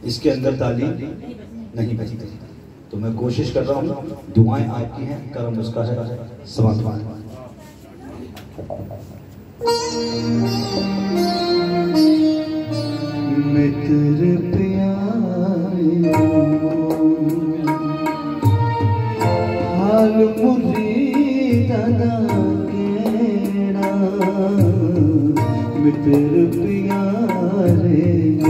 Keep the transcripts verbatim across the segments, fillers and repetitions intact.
इसके अंदर ताली नहीं बजती। तो मैं कोशिश कर रहा हूँ, दुआएं आपकी हैं, कर्म उसका है, समाधान। मित्र प्यारे हाल मुरीद दा केड़ा, मित्र प्यारे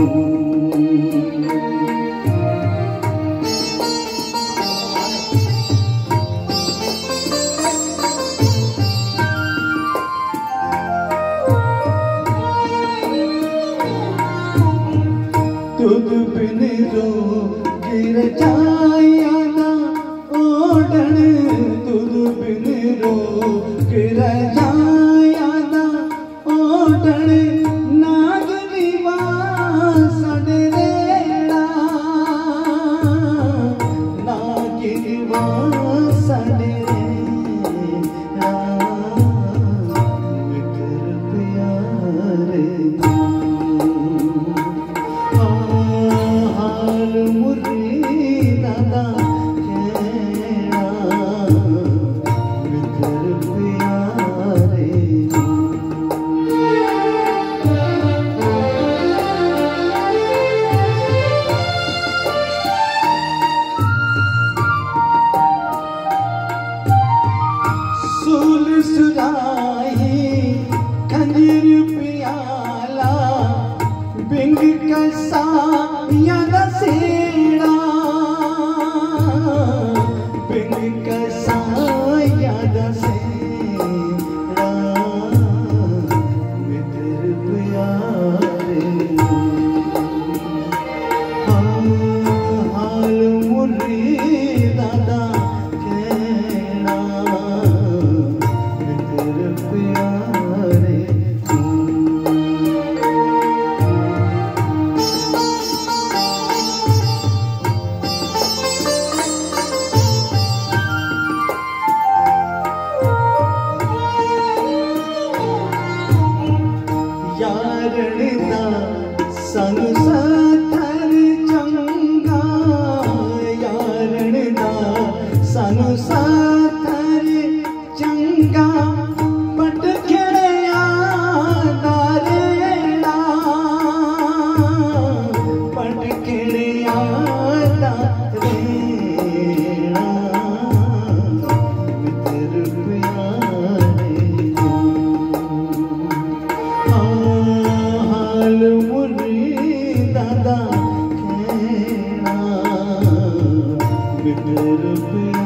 तुद बिन रो गिर जाया ना ओढ़न, तुद बिन रो गिर जाया ना ओढ़न, नागनी वासन रेड़ा, नागनी वासन रेड़ा, मित्र प्यारे सुराही खंजर प्याला बिंग कसा याद सेड़ा, बिंग कसा याद सेड़ा, मित्र प्यारे हाल मुरीद दा केड़ा, मित्र प्यारे यारण दा संग साथर चंगा, यारण दा संग साथर चंगा, पट खेड़िया दा रेड़ा, पट खेड़िया दा रेड़ा, मित्र प्यारे हाल मुरीद दा केड़ा, मित्र प्यारे।